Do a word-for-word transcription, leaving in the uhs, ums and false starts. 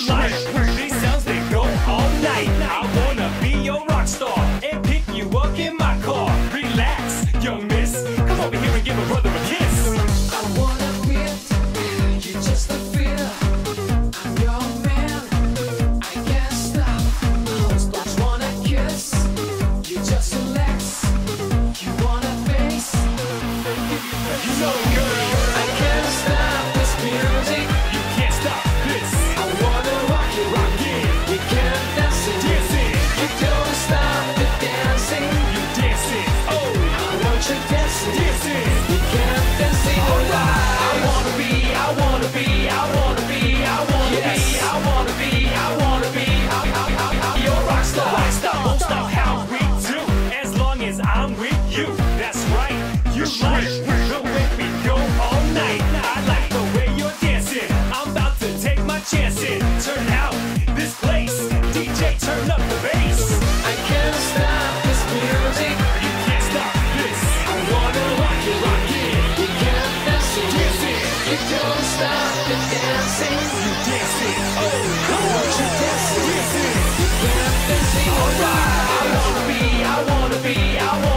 like. These sounds, they go all night. I wanna be your rock star and pick you up in my car. Relax, young miss. Come over here and give a brother a kiss. I wanna feel, you're just a feel. I'm your man, I can't stop. I just wanna kiss, you just relax. You wanna face, You know, girl, I can't stop this music. you can't stop this. I wanna rock it, rock it. You can't dance it, Dancing, you don't stop the dancing. you dancing, oh, I want you dancing, dancing. you can't dance it. Alright, I wanna be, I wanna be, I wanna be, I wanna Yes. be, I wanna be, I wanna be, I, I, I, I, your rock star. Rock star, won't stop how we do, as long as I'm with you. That's right, you like the way we go all night. I like the way you're dancing. I'm about to take my chances. Turn out this place, D J, turn up the bass. I can't stop this music. You can't stop this. I wanna rock it, rock it. You can't dance it, Dancing, you don't stop the dancing. you dancing, oh, I want you dancing, dancing. you can't dance it. Alright, I wanna be, I wanna be, I wanna